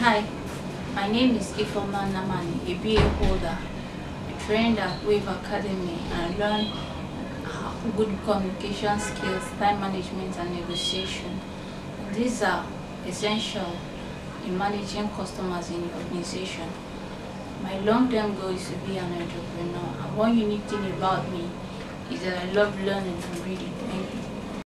Hi, my name is Ifeoma Nnamani, a BA holder. I trained at Wave Academy and learned good communication skills, time management and negotiation. And these are essential in managing customers in your organization. My long-term goal is to be an entrepreneur, and one unique thing about me is that I love learning and reading. Thank you.